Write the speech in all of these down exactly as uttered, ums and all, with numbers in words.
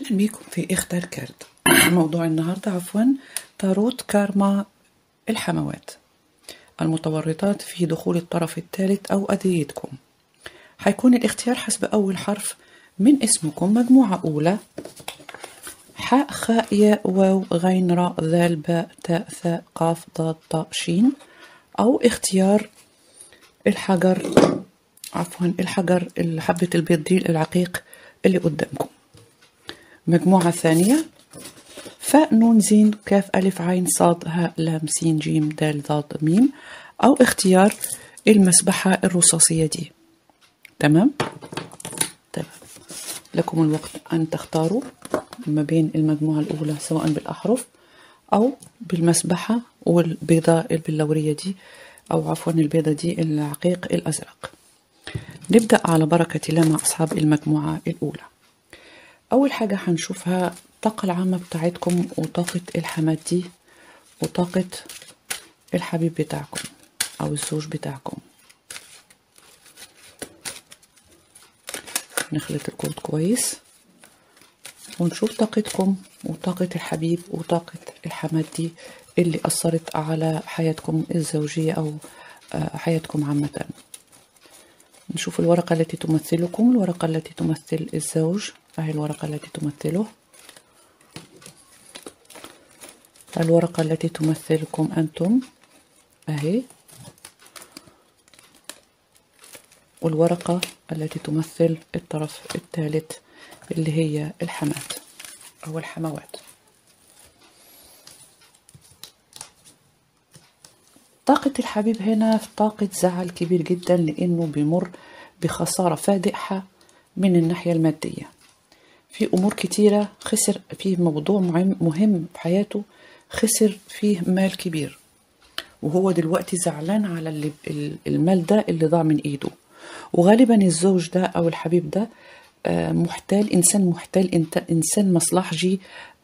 أهلا بيكم في اختار كارت. موضوع النهاردة عفوا تاروت كارما الحموات المتورطات في دخول الطرف الثالث أو أذيتكم. حيكون الاختيار حسب أول حرف من اسمكم. مجموعة أولى: حاء خاء ياء واو غين راء ذال باء تاء ثاء قاف ضاد طاء شين، أو اختيار الحجر عفوا الحجر حبة البيض دي العقيق اللي قدامكم. مجموعة ثانية: فاء نون زين كاف ألف عين صاد هاء لام سين جيم دال ضاد ميم، أو اختيار المسبحة الرصاصية دي. تمام؟ تمام. لكم الوقت أن تختاروا ما بين المجموعة الأولى سواء بالأحرف أو بالمسبحة والبيضة البلورية دي، أو عفوا البيضة دي العقيق الأزرق. نبدأ على بركة الله مع أصحاب المجموعة الأولى. أول حاجة هنشوفها الطاقة العامة بتاعتكم وطاقة الحمات دي وطاقة الحبيب بتاعكم أو الزوج بتاعكم. نخلط الكود كويس ونشوف طاقتكم وطاقة الحبيب وطاقة الحمات دي اللي أثرت على حياتكم الزوجية أو حياتكم عامة. نشوف الورقة التي تمثلكم، الورقة التي تمثل الزوج، أهي الورقة التي تمثله، الورقة التي تمثلكم أنتم أهي، والورقة التي تمثل الطرف الثالث اللي هي الحمات أو الحموات. طاقة الحبيب هنا في طاقة زعل كبير جدا، لأنه بيمر بخسارة فادحة من الناحية المادية. في أمور كتيرة خسر فيه، موضوع مهم في حياته خسر فيه مال كبير، وهو دلوقتي زعلان على المال ده اللي ضاع من إيده. وغالبا الزوج ده أو الحبيب ده محتال، إنسان محتال، إنسان مصلحجي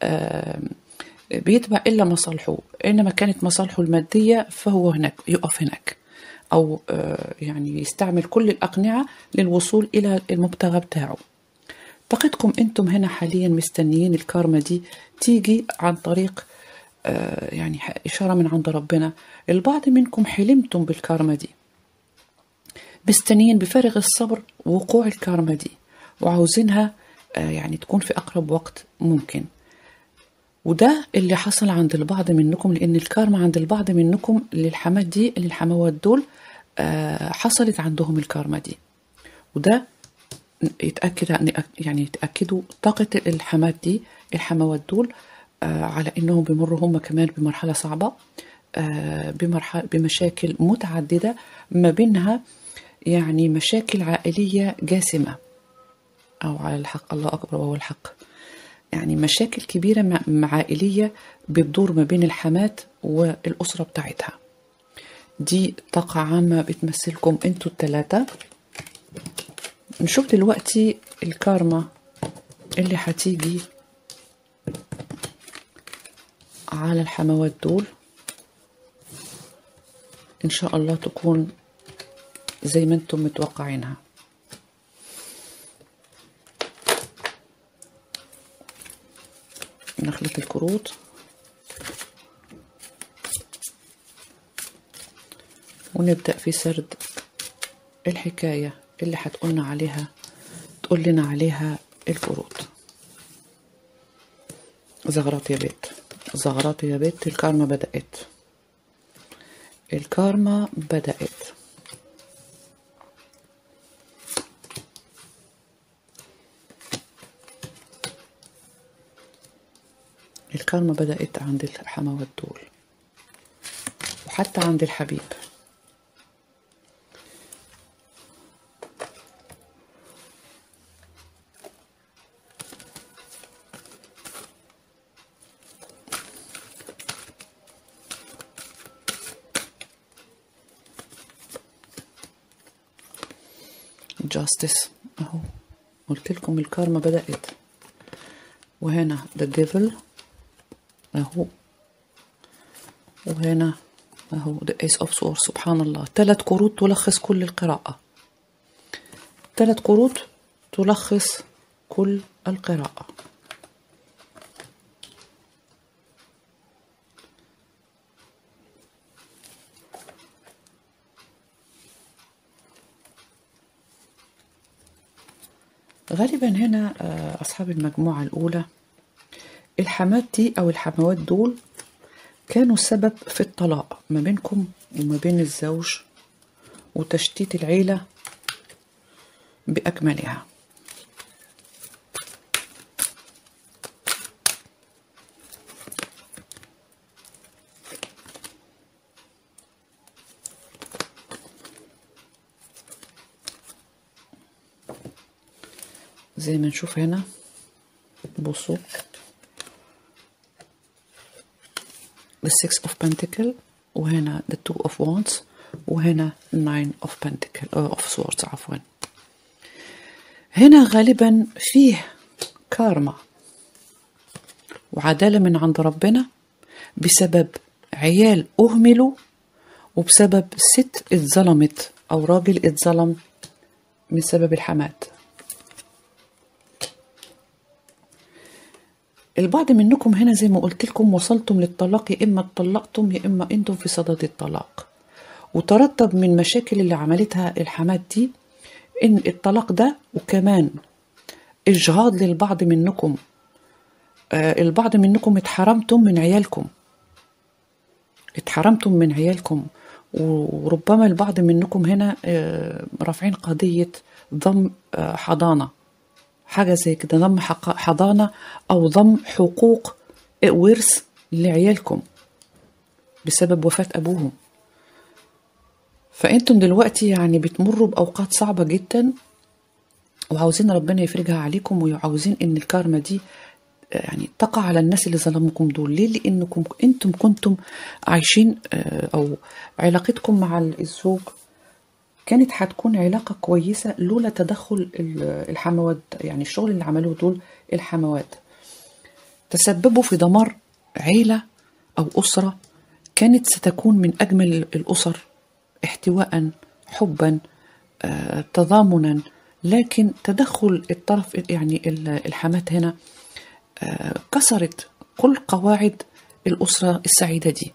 بيتبع إلا مصالحه، إنما كانت مصالحه المادية فهو هناك يقف هناك، أو يعني يستعمل كل الأقنعة للوصول إلى المبتغى بتاعه. طاقتكم أنتم هنا حاليا مستنيين الكارما دي تيجي عن طريق يعني إشارة من عند ربنا. البعض منكم حلمتم بالكارما دي، مستنيين بفارغ الصبر وقوع الكارما دي وعاوزينها يعني تكون في أقرب وقت ممكن. وده اللي حصل عند البعض منكم، لأن الكارما عند البعض منكم للحمات دي للحموات دول حصلت عندهم الكارما دي. وده يتأكد يعني يتأكدوا طاقة الحمات دي الحموات دول على إنهم بيمروا هم كمان بمرحلة صعبة، بمرحلة بمشاكل متعددة، ما بينها يعني مشاكل عائلية جاسمة، أو على الحق الله أكبر وهو الحق، يعني مشاكل كبيرة عائلية بتدور ما بين الحمات والأسرة بتاعتها. دي طاقة عامة بتمثلكم انتوا الثلاثة. نشوف دلوقتي الكارما اللي هتيجي على الحموات دول، إن شاء الله تكون زي ما انتم متوقعينها. نخلط الكروت ونبدأ في سرد الحكاية اللي هتقولنا عليها تقول لنا عليها الكروت. زغرات يا بيت، زغرات يا بيت، الكارما بدأت، الكارما بدأت. الكارما بدأت عند الحموات دول وحتى عند الحبيب. جاستس اهو، قلت لكم الكارما بدأت. وهنا the devil اهو، وهنا اهو the ace of swords. سبحان الله، ثلاث كروت تلخص كل القراءة، ثلاث كروت تلخص كل القراءة. غالبا هنا أصحاب المجموعة الأولى الحمات دي أو الحموات دول كانوا سبب في الطلاق ما بينكم وما بين الزوج وتشتيت العيلة بأكملها. زي ما نشوف هنا بصوا the six of pentacle وهنا the two of wands وهنا nine of pentacle uh, of swords عفوا. هنا غالبا فيه كارما وعدالة من عند ربنا بسبب عيال أهملوا وبسبب ست اتظلمت أو راجل اتظلم من سبب الحمات. البعض منكم هنا زي ما قلت لكم وصلتم للطلاق، يا إما اتطلقتم يا إما أنتم في صدد الطلاق، وترتب من مشاكل اللي عملتها الحمات دي إن الطلاق ده وكمان إجهاض للبعض منكم. آه البعض منكم اتحرمتم من عيالكم اتحرمتم من عيالكم وربما البعض منكم هنا آه رافعين قضية ضم آه حضانة، حاجة زي كده، ضم حضانة أو ضم حقوق ورث لعيالكم بسبب وفاة أبوهم. فأنتم دلوقتي يعني بتمروا بأوقات صعبة جدا وعاوزين ربنا يفرجها عليكم، وعاوزين إن الكارما دي يعني تقع على الناس اللي ظلموكم دول. ليه؟ لأنكم أنتم كنتم عايشين أو علاقتكم مع الزوج كانت هتكون علاقة كويسة لولا تدخل الحموات، يعني الشغل اللي عملوه دول الحموات تسببوا في دمار عيلة أو أسرة كانت ستكون من أجمل الأسر احتواء، حبا، آه، تضامنا، لكن تدخل الطرف يعني الحمات هنا آه، كسرت كل قواعد الأسرة السعيدة دي.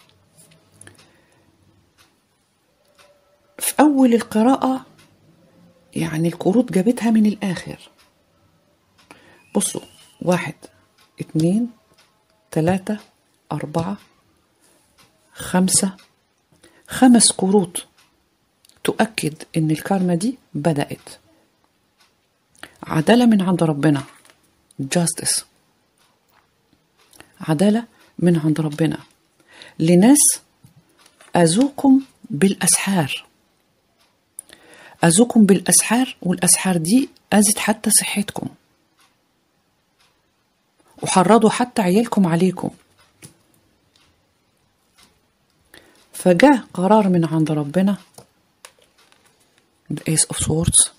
في أول القراءة يعني الكروت جابتها من الآخر. بصوا واحد اتنين تلاتة أربعة خمسة، خمس كروت تؤكد إن الكارما دي بدأت. عدالة من عند ربنا، justice، عدالة من عند ربنا لناس أذوكم بالأسحار، أذوكم بالأسحار، والأسحار دي أذت حتى صحتكم وحرضوا حتى عيالكم عليكم. فجاء قرار من عند ربنا the ace of swords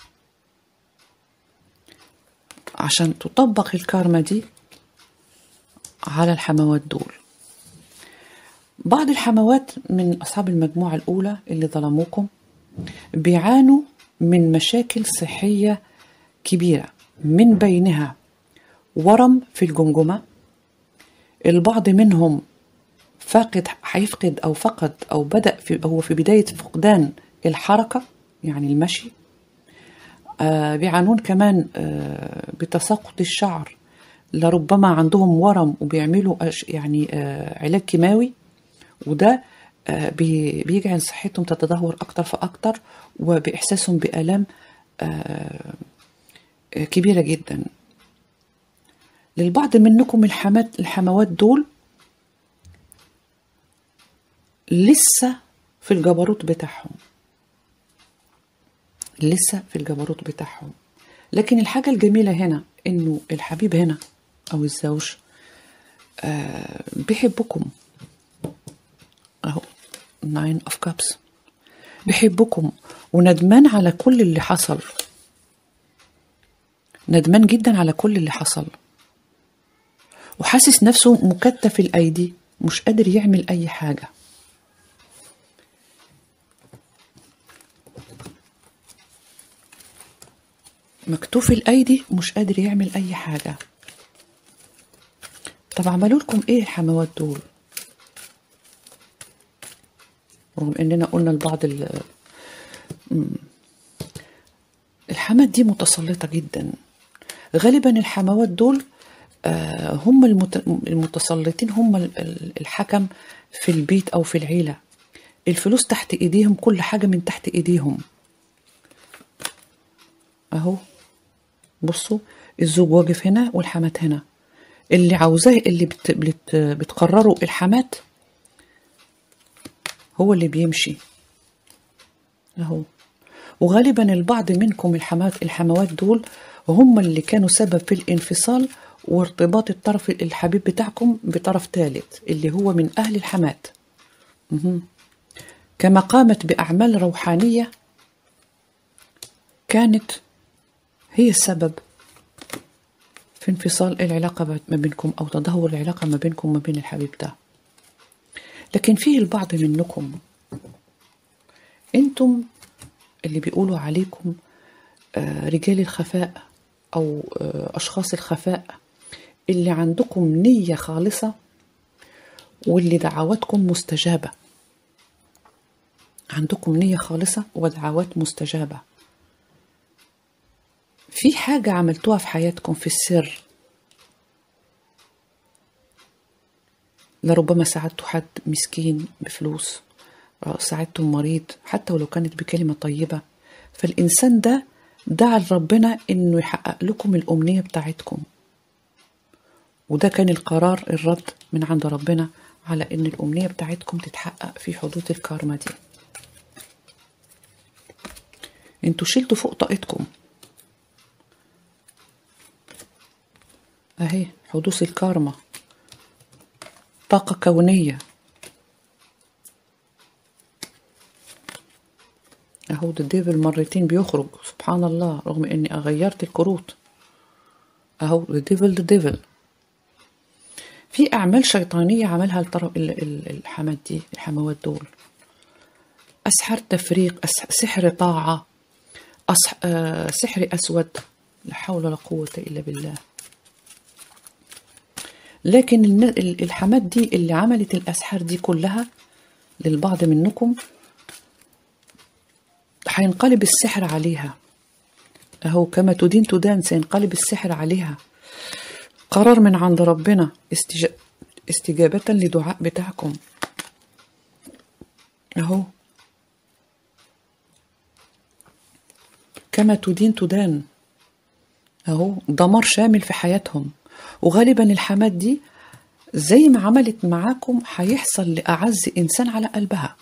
عشان تطبق الكارما دي على الحموات دول. بعض الحموات من أصحاب المجموعة الأولى اللي ظلموكم بيعانوا من مشاكل صحية كبيرة، من بينها ورم في الجمجمة، البعض منهم فاقد هيفقد أو فقد أو بدأ في هو في بداية فقدان الحركة يعني المشي. آه بيعانون كمان آه بتساقط الشعر، لربما عندهم ورم وبيعملوا يعني آه علاج كيماوي، وده آه بيجعل صحتهم تتدهور أكتر فأكتر وبإحساسهم بآلام آه كبيرة جدا. للبعض منكم الحمات الحموات دول لسه في الجبروت بتاعهم، لسه في الجبروت بتاعهم، لكن الحاجة الجميلة هنا إنه الحبيب هنا أو الزوج آه بيحبكم أهو nine of cups، بيحبكم وندمان على كل اللي حصل، ندمان جدا على كل اللي حصل، وحاسس نفسه مكتف الأيدي مش قادر يعمل أي حاجة. مكتوف الأيدي مش قادر يعمل أي حاجة. طب عملوا لكم إيه الحموات دول؟ رغم إننا قلنا لبعض الحمات دي متسلطة جدا غالبا الحموات دول آه، هم المت- المتسلطين، هم ال- ال- الحكم في البيت أو في العيلة. الفلوس تحت إيديهم، كل حاجة من تحت إيديهم. أهو بصوا، الزوج واقف هنا والحمات هنا. اللي عاوزاه، اللي بت بت بتقرروا الحمات هو اللي بيمشي. أهو. وغالبا البعض منكم الحمات الحموات دول هم اللي كانوا سبب في الانفصال وارتباط الطرف الحبيب بتاعكم بطرف ثالث اللي هو من أهل الحمات. مهم. كما قامت بأعمال روحانية كانت هي السبب في انفصال العلاقة ما بينكم أو تدهور العلاقة ما بينكم وما بين الحبيب ده. لكن فيه البعض منكم انتم اللي بيقولوا عليكم آه، رجال الخفاء أو آه، أشخاص الخفاء، اللي عندكم نية خالصة واللي دعواتكم مستجابة. عندكم نية خالصة ودعوات مستجابة. في حاجة عملتوها في حياتكم في السر، لربما ساعدتوا حد مسكين بفلوس، ساعدتم مريض حتى ولو كانت بكلمة طيبة، فالإنسان ده دعا لربنا إنه يحقق لكم الأمنية بتاعتكم، وده كان القرار الرد من عند ربنا على إن الأمنية بتاعتكم تتحقق في حدود الكارما دي. انتوا شلتوا فوق طاقتكم اهي، حدوث الكارما طاقة كونية اهو. ده الديفل مرتين بيخرج، سبحان الله، رغم اني غيرت الكروت اهو. الديفل ده ديفل. في اعمال شيطانية عملها الطرف الحمات دي، الحموات دول، اسحار تفريق، سحر طاعة، أصح... آه... سحر اسود، لا حول ولا قوة الا بالله. لكن الحمات دي اللي عملت الاسحار دي كلها للبعض منكم هينقلب السحر عليها اهو. كما تدين تدان، سينقلب السحر عليها. قرار من عند ربنا استج... استجابة لدعاء بتاعكم اهو. كما تدين تدان اهو. دمار شامل في حياتهم. وغالبا الحمات دي زي ما عملت معاكم هيحصل لأعز إنسان على قلبها،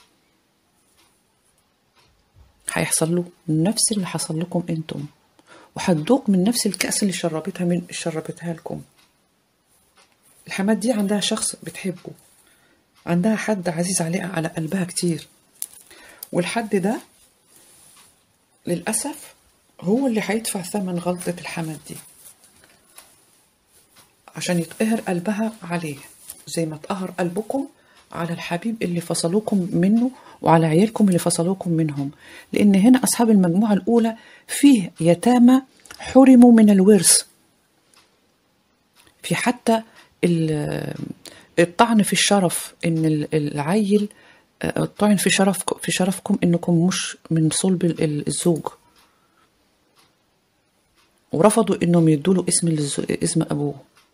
هيحصل له نفس اللي حصل لكم انتم، وهتذوق من نفس الكأس اللي شربتها من شربتها لكم. الحمات دي عندها شخص بتحبه، عندها حد عزيز عليها على قلبها كتير، والحد ده للأسف هو اللي هيدفع ثمن غلطة الحمات دي عشان يتقهر قلبها عليه، زي ما اتقهر قلبكم على الحبيب اللي فصلوكم منه وعلى عيالكم اللي فصلوكم منهم. لأن هنا أصحاب المجموعة الأولى فيه يتامى حرموا من الورث، في حتى الطعن في الشرف، إن العيل الطعن في شرفكم في شرفكم إنكم مش من صلب الزوج، ورفضوا إنهم يدوا اسم اسم أبوه.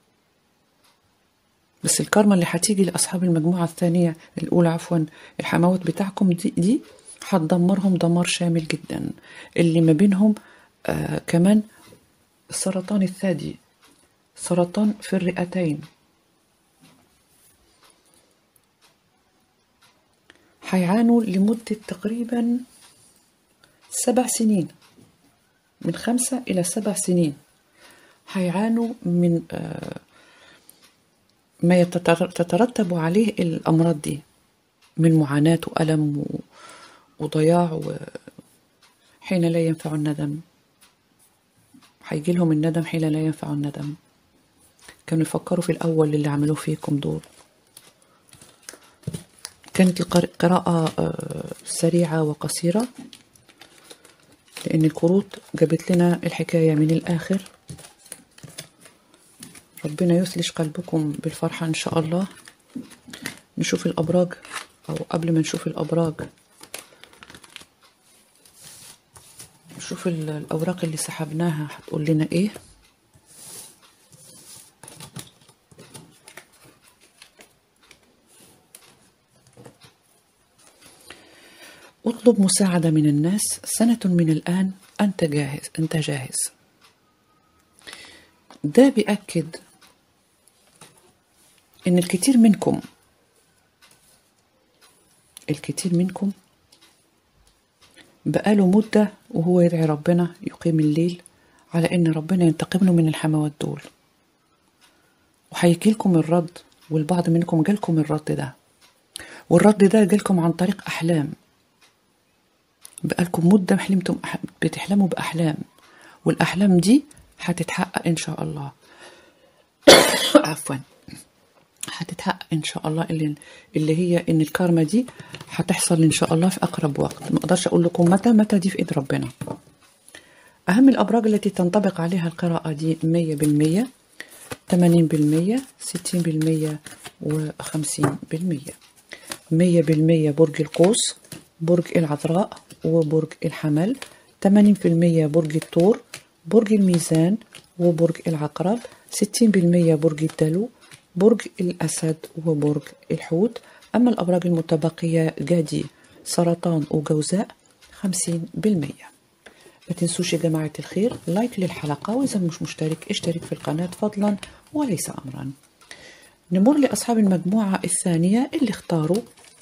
بس الكارما اللي هتيجي لأصحاب المجموعة الثانية الأولى عفوا، الحماوات بتاعكم دي, دي هتدمرهم دمار شامل جدا. اللي ما بينهم آه كمان السرطان الثدي، سرطان في الرئتين، هيعانوا لمدة تقريبا سبع سنين، من خمسة إلى سبع سنين هيعانوا من آه ما يترتب عليه الأمراض دي من معاناة وألم وضياع، حين لا ينفع الندم. هيجي لهم الندم حين لا ينفع الندم. كانوا يفكروا في الأول اللي عملوه فيكم دول. كانت القراءة سريعة وقصيرة لأن الكروت جابت لنا الحكاية من الآخر. ربنا يثلج قلبكم بالفرحة إن شاء الله. نشوف الأبراج، أو قبل ما نشوف الأبراج نشوف الأوراق اللي سحبناها هتقول لنا إيه. اطلب مساعدة من الناس سنة من الآن، أنت جاهز، أنت جاهز. ده بيأكد إن الكثير منكم الكثير منكم بقاله مدة وهو يدعي ربنا يقيم الليل على إن ربنا ينتقم له من الحموات دول، وهيجي لكم الرد. والبعض منكم جالكم الرد ده، والرد ده جالكم عن طريق أحلام. بقالكم مدة حلمتم بتحلموا بأحلام، والأحلام دي هتتحقق إن شاء الله. عفوا هتتحقق إن شاء الله، اللي, اللي هي إن الكارما دي هتحصل إن شاء الله في أقرب وقت. ما أقدرش أقول لكم متى، متى دي في إيد ربنا. أهم الأبراج التي تنطبق عليها القراءة دي مية بالمية، تمانين بالمية، ستين بالمية، وخمسين بالمية. مية بالمية برج القوس، برج العذراء، وبرج الحمل. تمانين بالمية برج الثور، برج الميزان، وبرج العقرب. ستين بالمية برج الدلو، برج الأسد، وبرج الحوت. أما الأبراج المتبقية جدي، سرطان، وجوزاء، خمسين بالمية. ما تنسوش يا جماعة الخير لايك للحلقة، وإذا مش مشترك اشترك في القناة فضلا وليس أمرا. نمر لأصحاب المجموعة الثانية اللي اختاروا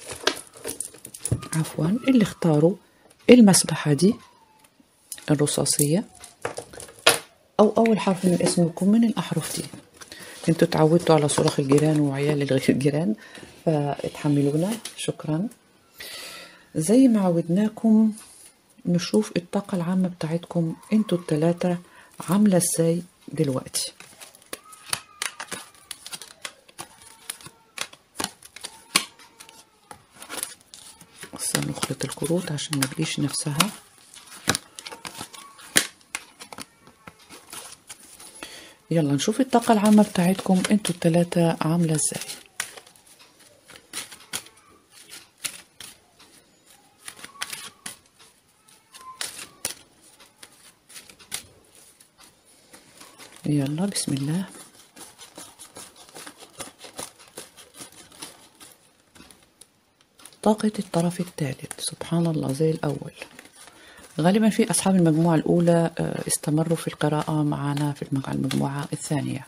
عفوا اللي اختاروا المسبحة دي الرصاصية، أو أول حرف من اسمكم من الأحرف دي. انتوا تعودتوا على صراخ الجيران وعيال الغير الجيران، فاتحملونا، شكرا. زي ما عودناكم نشوف الطاقة العامة بتاعتكم انتوا التلاتة عاملة ازاي دلوقتي. بس نخلط الكروت عشان ما تجيش نفسها. يلا نشوف الطاقة العامة بتاعتكم انتوا التلاتة عاملة ازاي. يلا بسم الله. طاقة الطرف الثالث، سبحان الله زي الأول. غالبا في أصحاب المجموعة الأولى استمروا في القراءة معنا في المجموعة الثانية.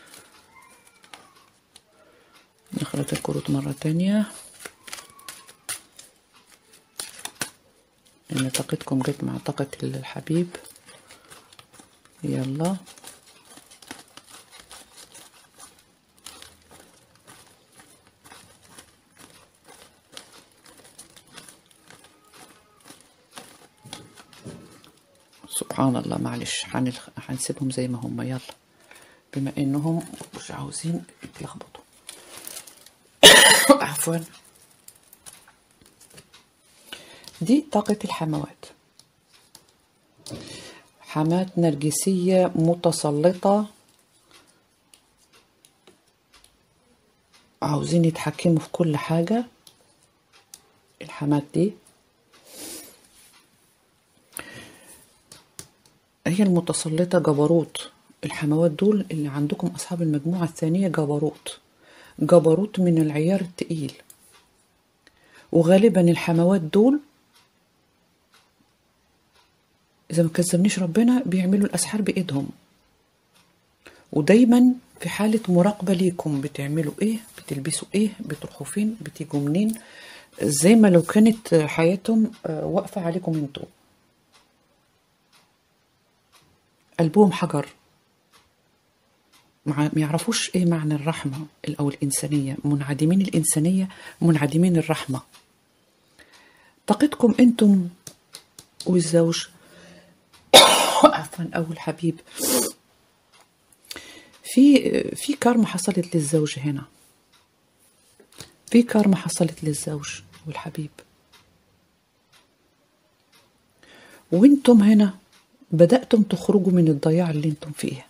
نخلط الكروت مرة تانية، إن طاقتكم جت مع طاقة الحبيب. يلا سبحان الله. معلش هنسيبهم زي ما هم، يلا بما انهم مش عاوزين يتلخبطوا. عفوا. دي طاقة الحموات، حمات نرجسية متسلطة، عاوزين يتحكموا في كل حاجة. الحمات دي هي المتسلطة، جبروت. الحموات دول اللي عندكم أصحاب المجموعة الثانية جبروت، جبروت من العيار التقيل. وغالبا الحموات دول إذا ما كذبنيش ربنا بيعملوا الأسحار بإيدهم، ودايما في حالة مراقبة ليكم. بتعملوا إيه، بتلبسوا إيه، بتروحوا فين، بتيجوا منين، زي ما لو كانت حياتهم واقفة عليكم انتوا. قلبهم حجر، ما يعرفوش ايه معنى الرحمة او الانسانية، منعدمين الانسانية، منعدمين الرحمة. طاقتكم انتم والزوج عفوا او الحبيب، في في كارما حصلت للزوج هنا، في كارما حصلت للزوج والحبيب، وانتم هنا بدأتم تخرجوا من الضياع اللي انتم فيه.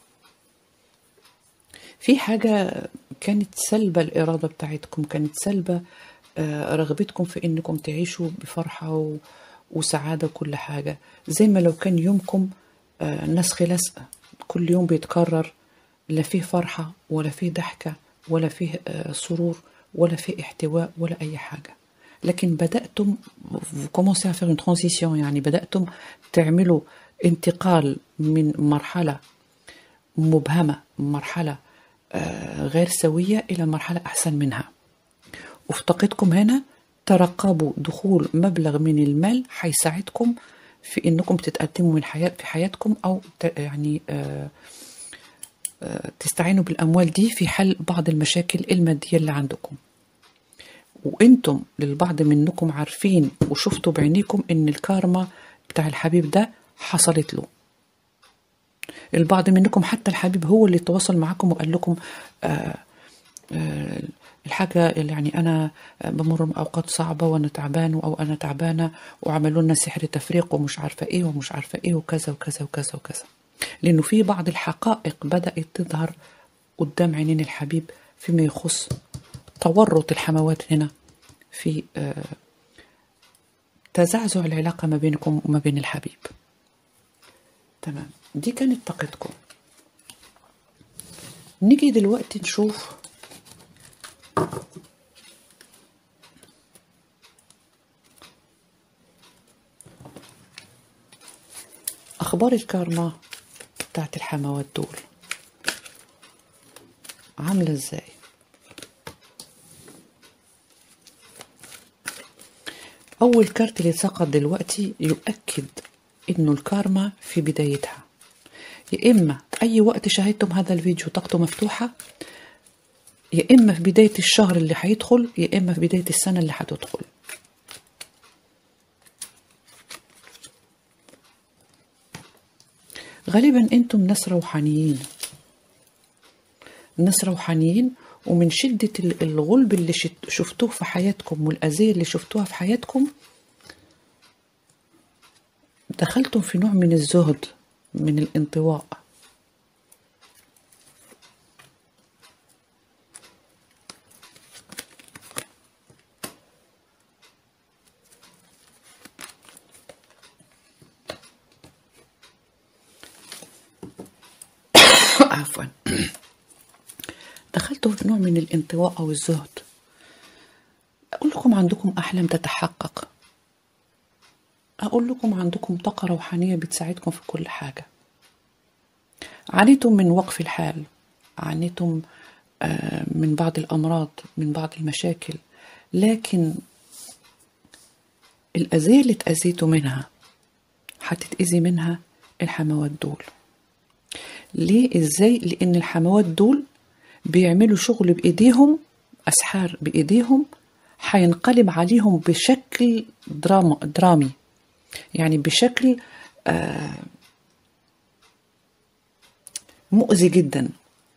في حاجة كانت سلبة، الإرادة بتاعتكم كانت سلبة، رغبتكم في انكم تعيشوا بفرحة وسعادة وكل حاجة، زي ما لو كان يومكم نسخ لصق، كل يوم بيتكرر، لا فيه فرحة ولا فيه ضحكة ولا فيه سرور ولا فيه احتواء ولا أي حاجة. لكن بدأتم commencer à faire une transition، يعني بدأتم تعملوا انتقال من مرحلة مبهمة، مرحلة غير سوية، إلى مرحلة أحسن منها. وفي طاقتكم هنا ترقبوا دخول مبلغ من المال حيساعدكم في إنكم تتقدموا من حياة في حياتكم، أو يعني تستعينوا بالأموال دي في حل بعض المشاكل المادية اللي عندكم. وانتم للبعض منكم عارفين وشفتوا بعينيكم ان الكارما بتاع الحبيب ده حصلت له. البعض منكم حتى الحبيب هو اللي تواصل معكم وقال لكم آآ آآ الحاجة اللي يعني أنا بمر بأوقات صعبة وأنا تعبان أو أنا تعبانة، وعملوا لنا سحر تفريق ومش عارفة إيه ومش عارفة إيه وكذا وكذا وكذا وكذا، لأنه في بعض الحقائق بدأت تظهر قدام عينين الحبيب فيما يخص تورط الحموات هنا في تزعزع العلاقة ما بينكم وما بين الحبيب. تمام، دي كانت طاقتكم. نيجي دلوقتي نشوف أخبار الكارما بتاعت الحموات دول عاملة ازاي. أول كارت اللي سقط دلوقتي يؤكد إنه الكارما في بدايتها، يا إما أي وقت شاهدتم هذا الفيديو طاقته مفتوحة، يا إما في بداية الشهر اللي هيدخل، يا إما في بداية السنة اللي هتدخل. غالبا أنتم ناس روحانيين، ناس روحانيين، ومن شدة الغلب اللي شفتوه في حياتكم والأذية اللي شفتوها في حياتكم دخلتم في نوع من الزهد، من الانطواء. عفوا، دخلتوا في نوع من الانطواء أو الزهد. أقول لكم عندكم أحلام تتحقق، أقول لكم عندكم طاقة روحانية بتساعدكم في كل حاجة. عانيتم من وقف الحال، عانيتم من بعض الأمراض، من بعض المشاكل، لكن الأذية اللي تأذيتوا منها هتتأذي منها الحموات دول. ليه؟ إزاي؟ لأن الحموات دول بيعملوا شغل بإيديهم، أسحار بإيديهم، هينقلب عليهم بشكل دراما درامي، يعني بشكل آه مؤذي جدا.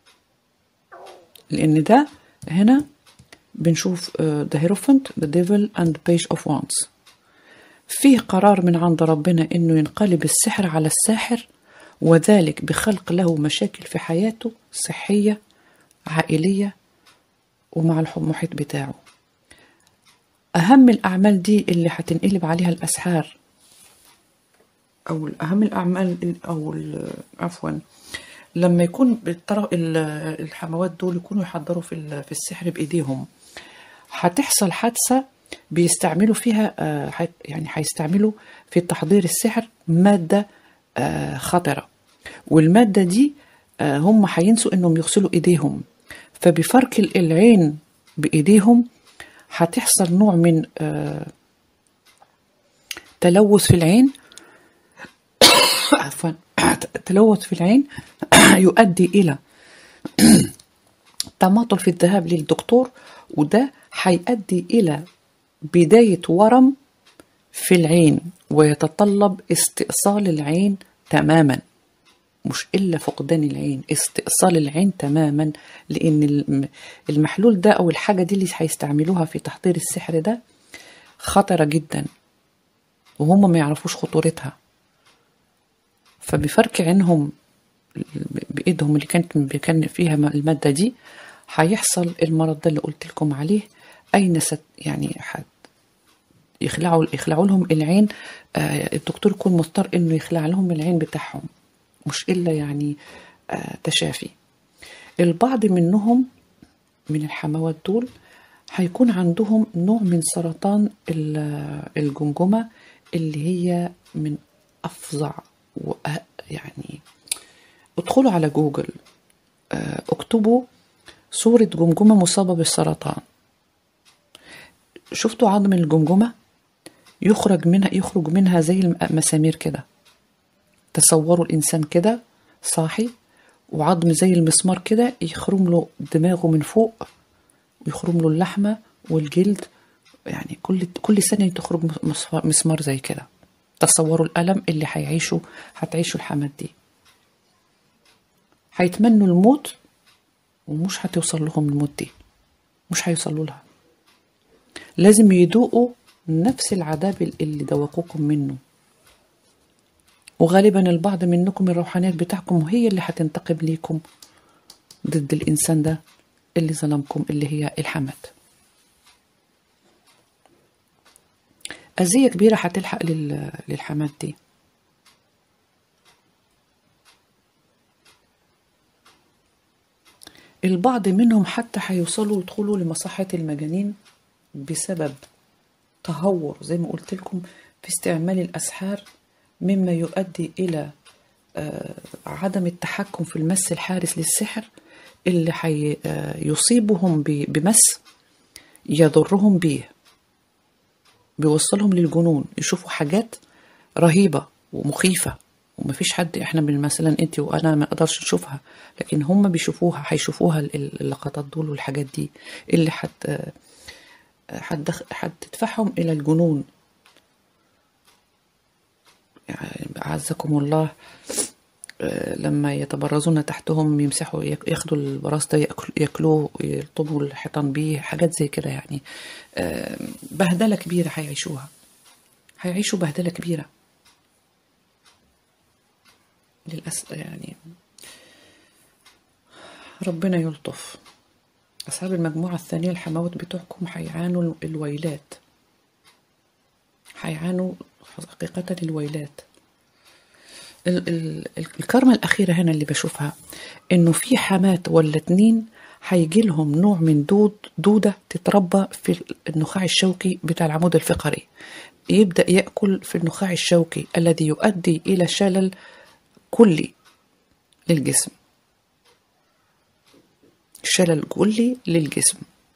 لأن ده هنا بنشوف آه the Hierophant, the Devil and Page of Wands. فيه قرار من عند ربنا إنه ينقلب السحر على الساحر، وذلك بخلق له مشاكل في حياته صحية عائلية ومع المحيط بتاعه. أهم الأعمال دي اللي هتنقلب عليها الأسحار، أو أهم الأعمال أو عفوا لما يكون الحموات دول يكونوا يحضروا في في السحر بإيديهم، هتحصل حادثة بيستعملوا فيها يعني هيستعملوا في تحضير السحر مادة خطرة، والمادة دي هم هينسوا إنهم يغسلوا إيديهم، فبفرك العين بإيديهم هتحصل نوع من تلوث في العين عفوا تلوث في العين يؤدي إلى تماطل في الذهاب للدكتور، وده هيؤدي إلى بداية ورم في العين، ويتطلب استئصال العين تماما، مش إلا فقدان العين، استئصال العين تماما. لأن المحلول ده أو الحاجة دي اللي هيستعملوها في تحضير السحر ده خطرة جدا، وهم ما يعرفوش خطورتها، فبفرك عينهم بإيدهم اللي كانت كان فيها المادة دي هيحصل المرض ده اللي قلت لكم عليه. أين ست يعني حد يخلعوا يخلعوا لهم العين، آه الدكتور يكون مضطر إنه يخلع لهم العين بتاعهم، مش إلا يعني آه تشافي. البعض منهم من الحموات دول هيكون عندهم نوع من سرطان الجمجمة اللي هي من أفظع يعني. ادخلوا على جوجل اكتبوا صورة جمجمة مصابة بالسرطان. شفتوا عظم الجمجمة يخرج منها يخرج منها زي المسامير كده. تصوروا الإنسان كده صاحي وعظم زي المسمار كده، يخرم له دماغه من فوق ويخرم له اللحمة والجلد، يعني كل كل سنة تخرج مسمار زي كده. تصوروا الألم اللي هيعيشوا هتعيشوا الحمات دي. هيتمنوا الموت ومش هتوصل لهم الموت دي، مش هيوصلوا لها. لازم يدوقوا نفس العذاب اللي دوقوكم منه. وغالبا البعض منكم الروحانيات بتاعكم هي اللي هتنتقم ليكم ضد الإنسان ده اللي ظلمكم، اللي هي الحمات. أذية كبيرة هتلحق للحمات دي. البعض منهم حتى هيوصلوا يدخلوا لمصحة المجانين بسبب تهور زي ما قلت لكم في استعمال الأسحار، مما يؤدي إلى عدم التحكم في المس الحارس للسحر اللي هيصيبهم بمس يضرهم بيه، بيوصلهم للجنون. يشوفوا حاجات رهيبة ومخيفة ومفيش حد، احنا من مثلا انت وانا ما نقدرش نشوفها، لكن هم بيشوفوها، هيشوفوها اللقطات دول والحاجات دي اللي حت هتدفعهم الى الجنون. يعني اعزكم الله، لما يتبرزون تحتهم يمسحوا ياخدوا البراز ده ياكلوه يلطموا الحيطان بيه، حاجات زي كده يعني. بهدله كبيره هيعيشوها، هيعيشوا بهدله كبيره للأسف يعني. ربنا يلطف. أصحاب المجموعة الثانية الحموات بتوعكم هيعانوا الويلات، هيعانوا حقيقة الويلات. ال ال الكرمة الأخيرة هنا اللي بشوفها إنه في حمات ولا اتنين هيجي لهم نوع من دود دودة تتربى في النخاع الشوكي بتاع العمود الفقري، يبدأ يأكل في النخاع الشوكي الذي يؤدي إلى شلل كلي للجسم، شلل كلي للجسم.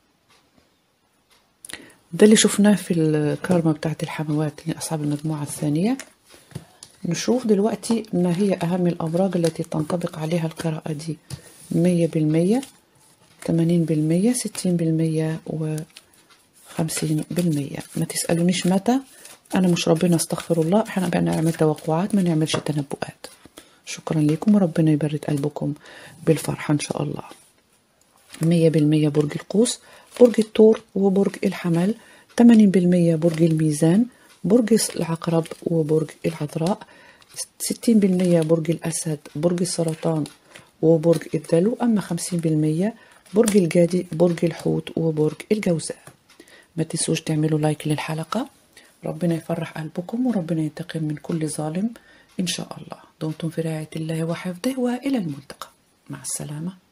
ده اللي شفناه في الكارما بتاعت الحموات لأصحاب المجموعة الثانية. نشوف دلوقتي ما هي أهم الأمراض التي تنطبق عليها القراءة دي. مية بالمية، ثمانين بالمية، ستين بالمية، وخمسين بالمية. ما تسألونيش متى، أنا مش ربنا استغفر الله، احنا بقى نعمل توقعات ما نعملش تنبؤات. شكرا لكم وربنا يبرد قلبكم بالفرحة إن شاء الله. مية بالمية برج القوس، برج الثور وبرج الحمل. ثمانين بالمية برج الميزان، برج العقرب وبرج العذراء. ستين بالمية برج الأسد، برج السرطان وبرج الدلو. أما خمسين بالمية برج الجدي، برج الحوت وبرج الجوزاء. ما تنسوش تعملوا لايك للحلقة. ربنا يفرح قلبكم وربنا ينتقم من كل ظالم إن شاء الله. دمتم في رعاية الله وحفظه، وإلى الملتقى. مع السلامة.